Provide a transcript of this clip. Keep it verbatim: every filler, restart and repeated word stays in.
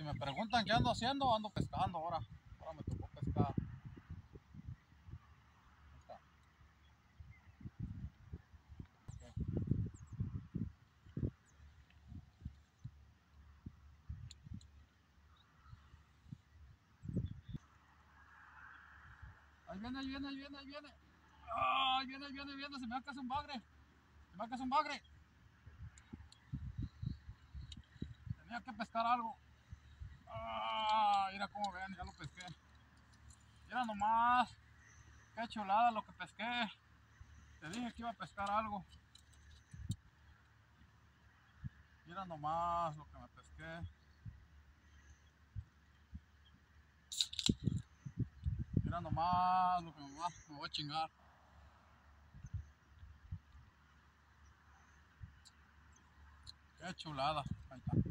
me preguntan qué ando haciendo, ando pescando ahora. Ahora me tocó pescar. Ahí está. Okay. Ahí viene, ahí viene, ahí viene, ahí viene. Ah, ahí viene, ahí viene, ahí viene. Se me va a caer un bagre. Se me va a caer un bagre. Tenía que pescar algo. Ah, mira cómo ven, ya lo pesqué. Mira nomás. Qué chulada lo que pesqué. Te dije que iba a pescar algo. Mira nomás lo que me pesqué. Mira nomás lo que me va, me voy a chingar. Qué chulada. Ahí está.